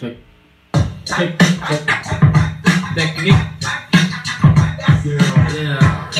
Check. Check. Check. Technique. Yeah.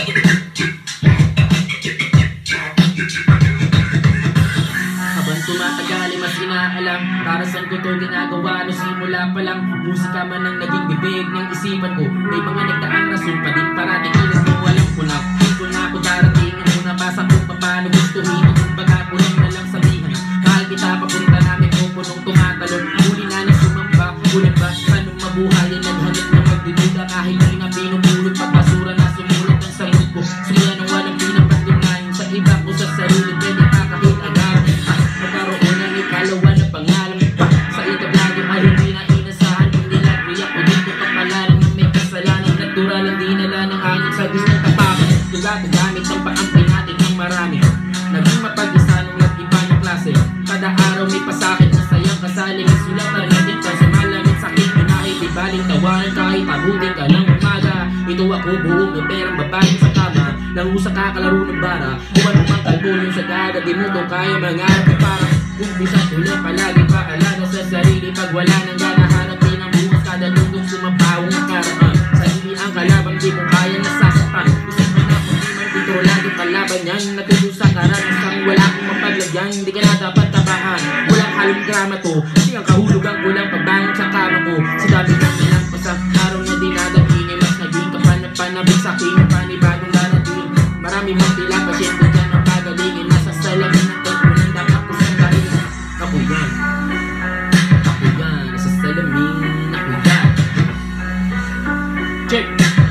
Habang tumatagal ay mas inaalam para saan ko to ginagawa no simula pa lang. Musika man ang naging bibig ng isipan ko. May mga nagdaang rason pa din parating ilan mo. Alam ko na, hindi ko na ako daratingin mo. Nabasa ko pa paano gustuhin. Kung baga ko lang na lang sabihan. Mahal kita papunta namin ko punong tumatalon. Huli na na sumamba, ulan ba? Anong mabuhay ay naghanap na magdiduda. Kahit di na pinupulot pag basura na sumulat ang sarili ko. Sumaya nang walang pinapatunayan sa iba ko sa sarili. Pwede pa kahit agad magkaroon ng ikalawa na pangalan pa. Sa itablado ay hindi na inasahan. Hindi nag-react ko dito kapalaran na may kasalanan. Natural ang dinala ng hangin sa gusto tapakan. Gamit ang paampi natin ng marami. Naging mapag-isa nung nag-iba ng klase. Kada araw may pasakit na sayang kasaling. Isulatan natin pa sa malamit sa aking pinahit. Di baling tawanan kahit abutin ka ng umaga. Ito ako buong ng perang babaeng sa kama. Lango sa kakalaro ng bara. Kung ano mang kalbulong sa gada. Di mo to kaya mangarap ka parang umpisa tuloy palagi paalala sa sarili. Pag wala nang gana hanapin ang bukas. Kada lungkong sumabawang nakaraan. Sarili ang kalabang di mo kaya nasasaktan. Ito lagi palaban yan. Natulog sa karanasang wala akong mapaglagyan. Hindi ka na dapat tabahan. Walang halong drama to. Hindi ang kahulugan ko lang pagbangon sa kama ko. Sa dami ng nilang pasang araw na dinadating ay mas naging kapanapanabi sa aking panibagong darating. Marami mong tila pasyente dyan ang pagalingin. Nasa salamin ng tagpunan dapat ko sa kain. Ako yan. Ako yan. Nasa salamin. Ako yan. Check.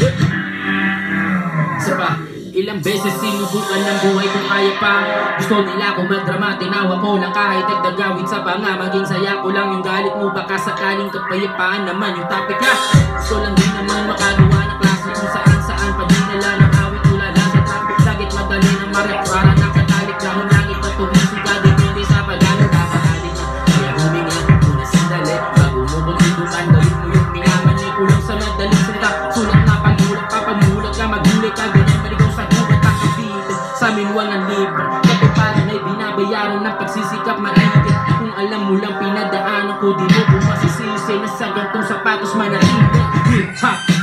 Isa pa. Ilang beses sinubukan ng buhay kung kaya pa. Gusto nila akong magdrama, tinawa ko lang kahit nagdagawin sa panga. Maging saya ko lang yung galit mo, baka sakaling kapayapaan naman yung topic na. Gusto lang din naman makagawa ng klase kung saan pa din nila ng awit tulala sa traffic. Sagit madali ng marap para nakatalik lang ang langit na tumisika. Depende sa pagano nakakalit na. Kaya huminga muna sandali bago mo kung sinukan. Gawin mo yung minamani ko lang sa madaling sita. Sulat na pagulat, papamulat ka, magulit ka, ganyan maligaw sa gubat ang kapitin. Sa amin walang libre, katuparan ay binabayaran ng pagsisikap maigit. Kung alam mo lang pinadaanan ko, di mo kung masisisi na sa gantong sapatos manatili. Hip-hop